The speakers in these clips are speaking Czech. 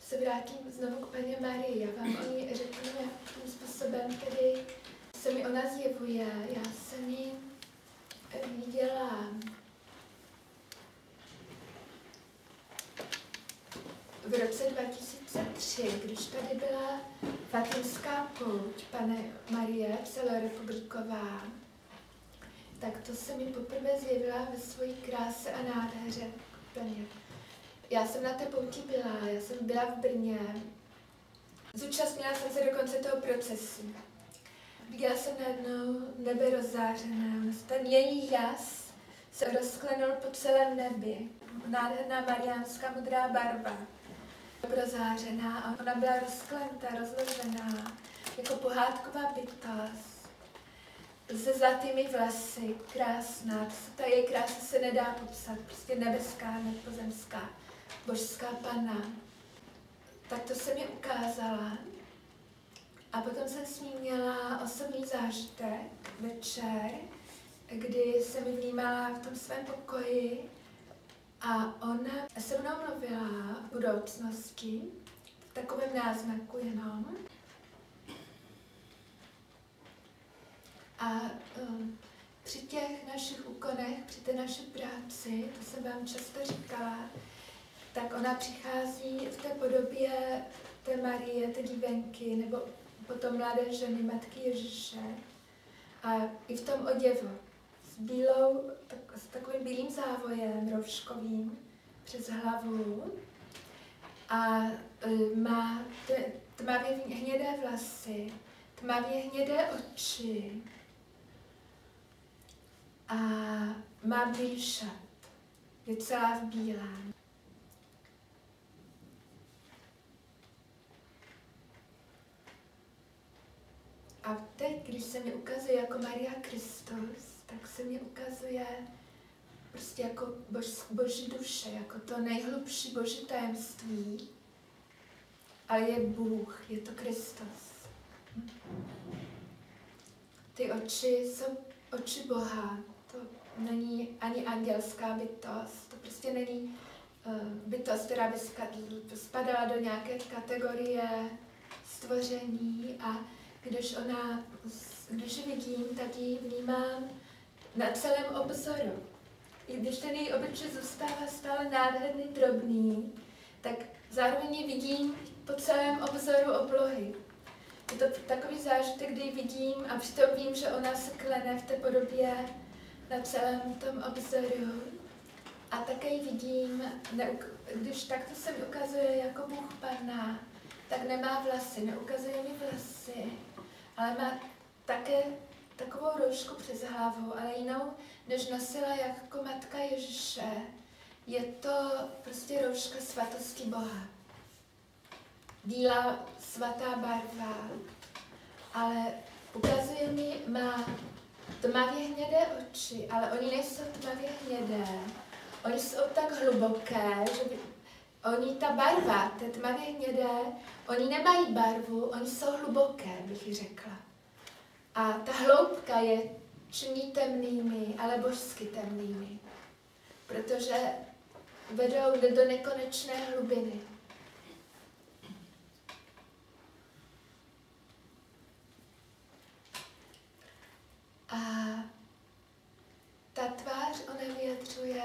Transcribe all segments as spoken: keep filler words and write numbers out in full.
se vrátím znovu k Paně Marii. Já vám o ní řeknu, jakým způsobem tedy se mi ona zjevuje. Já jsem ji viděla v roce dva tisíce tři, když tady byla Fatimská pouť, Panny Marie celorepubliková, tak to se mi poprvé zjevila ve své kráse a nádheře. Já jsem na té pouti byla, já jsem byla v Brně, zúčastnila jsem se dokonce toho procesu. Viděla jsem najednou nebe rozzářené, ten její jas se rozklenul po celém nebi. Nádherná mariánská modrá barva, rozářená, a ona byla rozklentá, rozložená, jako pohádková bytost, se zlatými vlasy, krásná. Ta její krása se nedá popsat, prostě nebeská, nepozemská, božská Panna. Tak to se mi ukázala. A potom jsem s ní měla osobní zážitek večer, kdy jsem ji vnímala v tom svém pokoji a ona se mnou mluvila v budoucnosti, v takovém náznaku jenom. A um, při těch našich úkonech, při té naší práci, to jsem vám často říkala, tak ona přichází v té podobě té Marie, té dívenky, nebo potom mladé ženy, matky Ježíše. A i v tom oděvu, s, bílou, tak, s takovým bílým závojem rouškovým přes hlavu. A e, má t, tmavě hnědé vlasy, tmavě hnědé oči. A má bílý šat, je celá v bílém. A teď, když se mi ukazuje jako Maria Kristus, tak se mi ukazuje prostě jako bož, boží duše, jako to nejhlubší boží tajemství. Ale je Bůh, je to Kristus. Ty oči jsou oči Boha. To není ani andělská bytost, to prostě není uh, bytost, která by spadala do nějaké kategorie stvoření. A když ona, když ji vidím, tak ji vnímám na celém obzoru. I když ten její obličej zůstává stále nádherný, drobný, tak zároveň ji vidím po celém obzoru oblohy. Je to takový zážitek, kdy ji vidím a přitom vím, že ona se klene v té podobě na celém tom obzoru. A také ji vidím, když takto se mi ukazuje jako Bůh Panna, tak nemá vlasy, neukazuje mi vlasy, ale má také takovou roušku přes hlavu, ale jinou, než nosila jako matka Ježíše. Je to prostě rouška svatosti Boha. Bílá svatá barva, ale ukazuje mi, má tmavě hnědé oči, ale oni nejsou tmavě hnědé. Oni jsou tak hluboké, že by, oni, ta barva, té tmavě hnědé, oni nemají barvu, oni jsou hluboké, bych řekla. A ta hloubka je činí temnými, ale božsky temnými, protože vedou do nekonečné hlubiny. A ta tvář, ona vyjadřuje,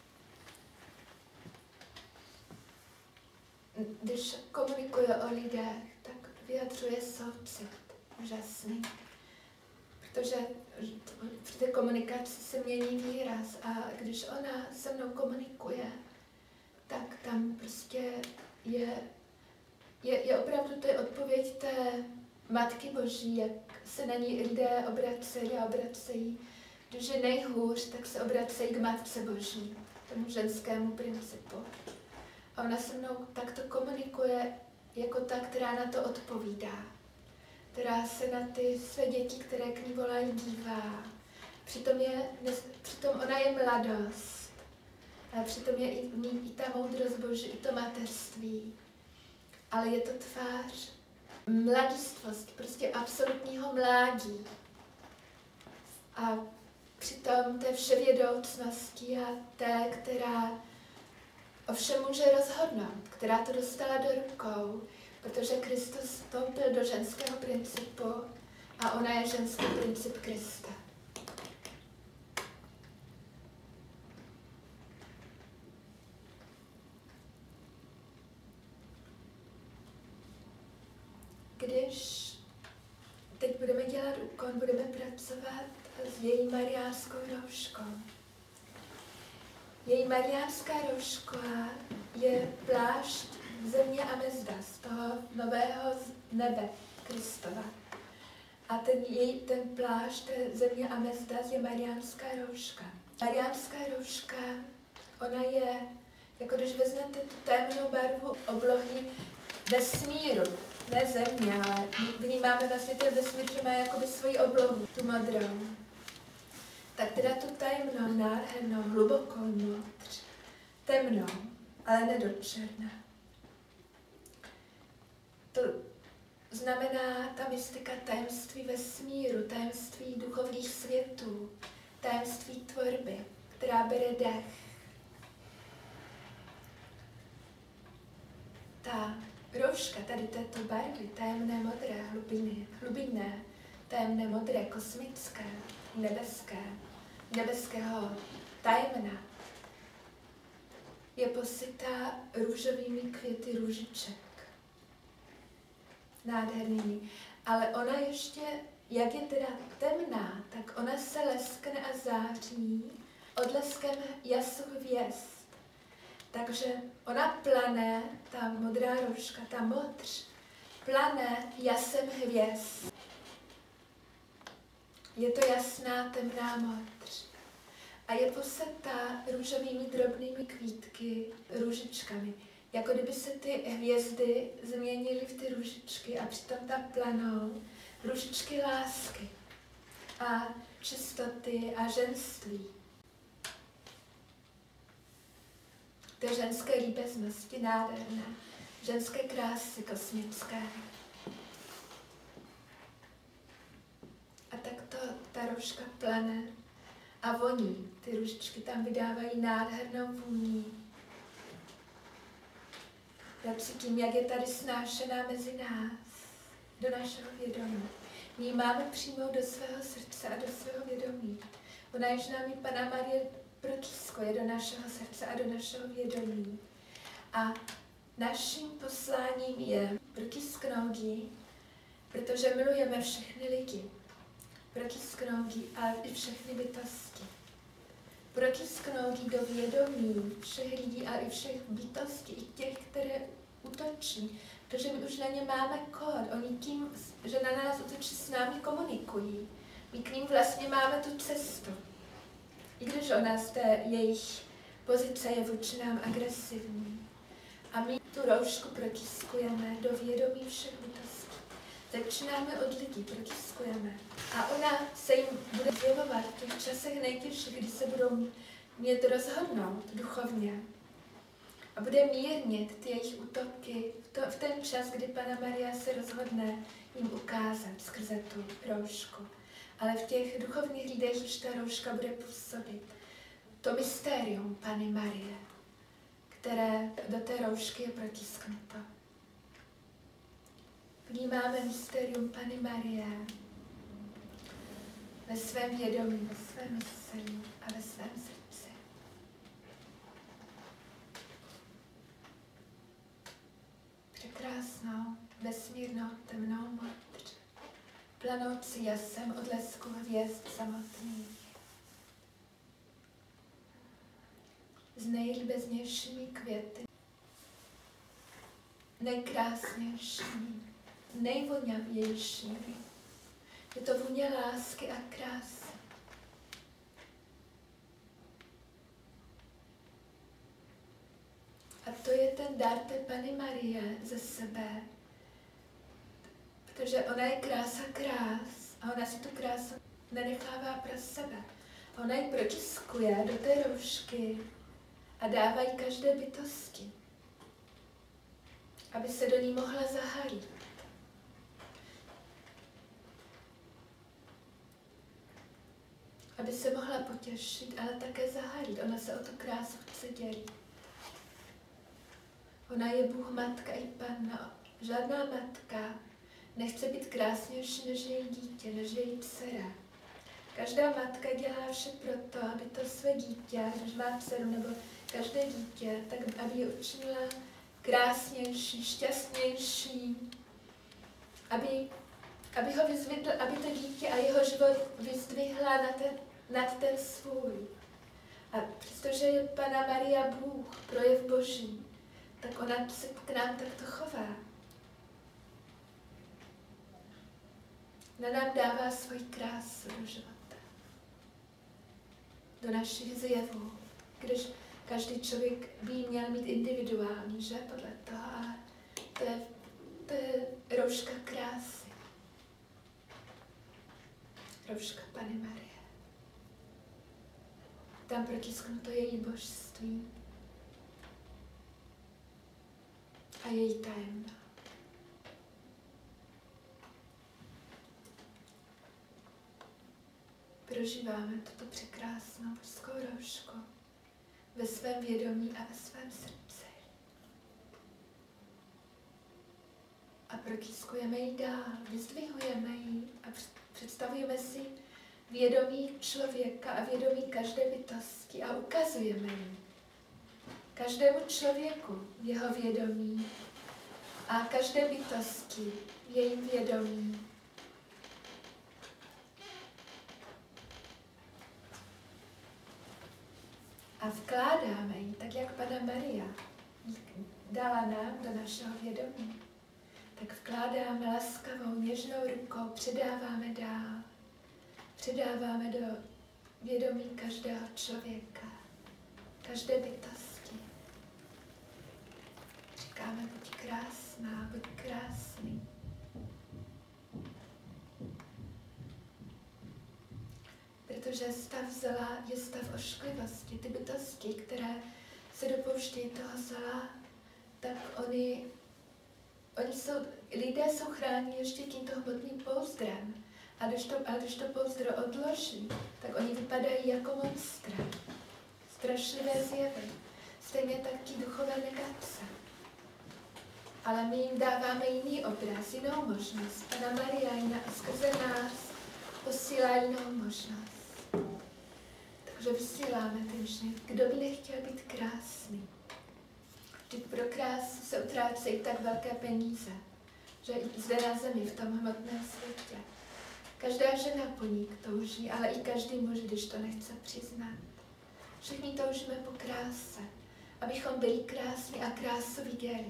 když komunikuje o lidech, tak vyjadřuje soucit úžasný. Protože při té komunikaci se mění výraz a když ona se mnou komunikuje, tak tam prostě je, je, je opravdu to je odpověď té Matky Boží, jak se na ní lidé obracejí a obracejí. Když je nejhůř, tak se obracejí k Matce Boží, tomu ženskému principu. A ona se mnou takto komunikuje jako ta, která na to odpovídá, která se na ty své děti, které k ní volají, dívá. Přitom, je, přitom ona je mladost, ale přitom je i, i ta moudrost Boží, i to mateřství. Ale je to tvář mladistvost, prostě absolutního mládí. A přitom té vševědoucnosti a té, která ovšem může rozhodnout, která to dostala do rukou, protože Kristus vstoupil do ženského principu a ona je ženský princip Krista. Když teď budeme dělat úkon, budeme pracovat s její mariánskou rouškou. Její mariánská rouška je plášť země a mezda z toho nového nebe Kristova. A ten, její, ten plášť země a mezda je mariánská rouška. Mariánská rouška, ona je, jako když vezmete tu temnou barvu oblohy vesmíru, ne země, ale vnímáme vlastně ten vesmír, že má jakoby svoji oblohu, tu modrou. Tak teda tu tajemnou, nádhernou, hlubokou modř, temnou, ale ne do černa. To znamená ta mystika tajemství vesmíru, tajemství duchovních světů, tajemství tvorby, která bere dech. Ta rouška tady této barvy, tajemné modré, hlubiny, hlubinné, tajemné modré, kosmické, nebeské, nebeského tajemna, je posytá růžovými květy růžiček. Nádhernými. Ale ona ještě, jak je teda temná, tak ona se leskne a září odleskem jasu hvězd. Takže ona plane, ta modrá rouška, ta modř, plane jasem hvězd. Je to jasná, temná modř. A je posetá růžovými drobnými kvítky, růžičkami. Jako kdyby se ty hvězdy změnily v ty růžičky a přitom tam planou růžičky lásky a čistoty a ženství. Té ženské líbeznosti nádherné, ženské krásy kosmické. A tak to ta rouška plane a voní. Ty růžičky tam vydávají nádhernou vůni. Já cítím, jak je tady snášená mezi nás, do našeho vědomí. My ji máme přijmout do svého srdce a do svého vědomí. Ona již nám ji Panna Marie protiskuje do našeho srdce a do našeho vědomí. A naším posláním je protisknout ji, protože milujeme všechny lidi. Protisknout ji a i všechny bytosti. Protisknout ji do vědomí všech lidí a i všech bytostí, i těch, které útočí. Protože my už na ně máme kód. Oni tím, že na nás útočí, s námi komunikují. My k ním vlastně máme tu cestu. I když ona z té jejich pozice je vůči nám agresivní. A my tu roušku protiskujeme do vědomí všech bytostí. Začínáme od lidí, protiskujeme. A ona se jim bude zjevovat v těch časech nejtěžších, kdy se budou mít rozhodnout duchovně. A bude mírnit ty jejich útoky v, to, v ten čas, kdy Panna Maria se rozhodne jim ukázat skrze tu roušku. Ale v těch duchovních lidech už ta rouška bude působit. To mystérium Panny Marie, které do té roušky je protisknuto. Vnímáme mystérium Panny Marie ve svém vědomí, ve svém mysli a ve svém srdci. Překrásnou, vesmírnou, temnou modř, planoucí jasem odlesku hvězd samotných. S nejlíbeznějšími květy, nejkrásnějšími, nejvoňavějšími. Je to vůně lásky a krásy. A to je ten dar té Panny Marie ze sebe. Protože ona je krása krás a ona si tu krásu nenechává pro sebe. Ona ji protiskuje do té roušky a dává ji každé bytosti, aby se do ní mohla zahalit. Aby se mohla potěšit, ale také zahalit. Ona se o tu krásu chce dělit. Ona je Bůh, matka i panna. Žádná matka nechce být krásnější než její dítě, než její dcera. Každá matka dělá vše proto, aby to své dítě, když má dceru nebo každé dítě, tak aby ji učinila krásnější, šťastnější, aby, aby ho vyzvedl, aby to dítě a jeho život vyzdvihla na ten, nad ten svůj. A přestože je Panna Maria Bůh, projev Boží, tak ona se k nám takto chová. Ona nám dává svoji krásu do života, do našich zjevů, když každý člověk by ji měl mít individuální, že podle toho, ale to je, to je rouška krásy. Rouška Panny Marie. Tam protisknuto její božství a její tajemno. Prožíváme tuto překrásnou božskou roušku ve svém vědomí a ve svém srdci. A protiskujeme ji dál, vyzdvihujeme ji a představujeme si vědomí člověka a vědomí každé bytosti a ukazujeme ji každému člověku v jeho vědomí a každé bytosti v jejím vědomí. A vkládáme ji, tak jak Panna Maria dala nám do našeho vědomí, tak vkládáme laskavou, něžnou rukou, předáváme dál. Předáváme do vědomí každého člověka, každé bytosti. Říkáme, buď krásná, buď krásný. Protože stav zla je stav ošklivosti. Ty bytosti, které se dopouštějí toho zla, tak oni, oni jsou, lidé jsou chráněni ještě tímto hmotným pouzdrem. A když to, a když to pouzdro odloží, tak oni vypadají jako monstra. Strašlivé zjevy. Stejně tak ti duchové negace. Ale my jim dáváme jiný obraz, jinou možnost. Panna Maria jiná, skrze nás posílá jinou možnost. Takže vysíláme ten myšlenky. Kdo by nechtěl být krásný? Vždyť pro krásu se utrácejí tak velké peníze, že i zde na zemi, v tom hmotném světě. Každá žena po ní touží, ale i každý muž, když to nechce přiznat. Všichni toužíme po kráse, abychom byli krásní a krásu viděli.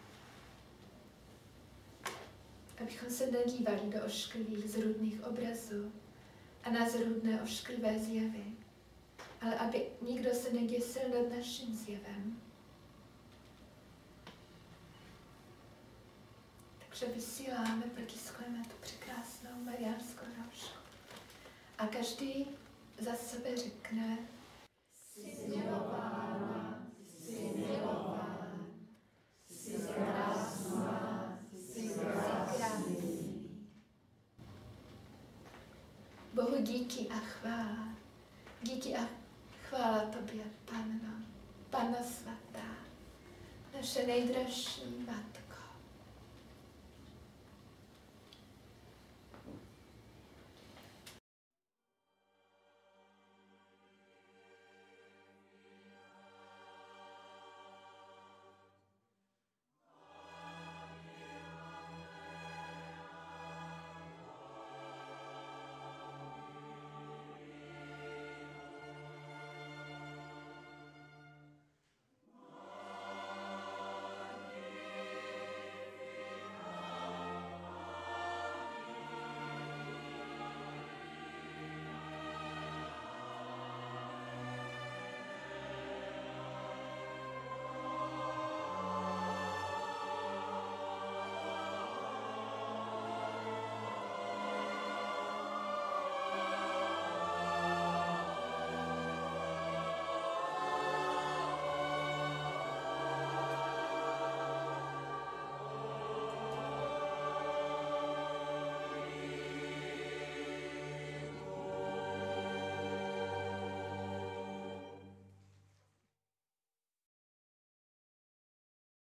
Abychom se nedívali do ošklivých, zrůdných obrazů a na zrůdné, ošklivé zjevy, ale aby nikdo se neděsil nad naším zjevem. Takže vysíláme, protiskujeme tu překrásnou mariánskou roušku. A každý za sebe řekne: Jsi milována, jsi milován, jsi krásná, jsi krásný. Bohu díky a chvála, díky a chvála tobě, Panno, Panno svatá, naše nejdražší Matko.